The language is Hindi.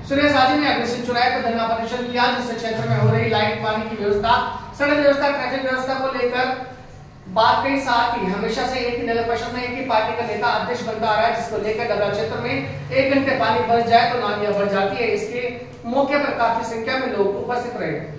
सुरेश राजे ने अग्रसेन चौराहे पर धरना प्रदर्शन किया, जिससे क्षेत्र में हो रही लाइट, पानी की व्यवस्था, सड़क व्यवस्था, ट्रैफिक व्यवस्था को लेकर बात कही। साथ ही हमेशा से एक ही नगर परिषद में एक ही पार्टी का नेता अध्यक्ष बनता आ रहा है, जिसको लेकर डबरा क्षेत्र में 1 घंटे पानी बरस जाए तो नालियां भर जाती है। इसके मौके पर काफी संख्या में लोग उपस्थित रहे।